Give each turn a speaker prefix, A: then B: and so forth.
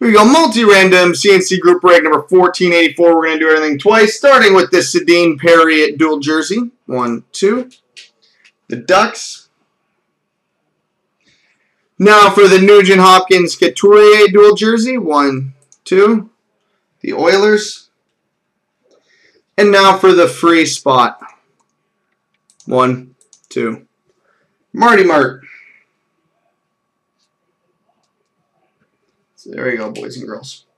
A: Here we go, multi-random C&C group break number 1484. We're going to do everything twice, starting with the Sedin Perry dual jersey. 1, 2. The Ducks. Now for the Nugent Hopkins Couturier dual jersey. 1, 2. The Oilers. And now for the free spot. 1, 2. Marty Mart. So there you go, boys and girls.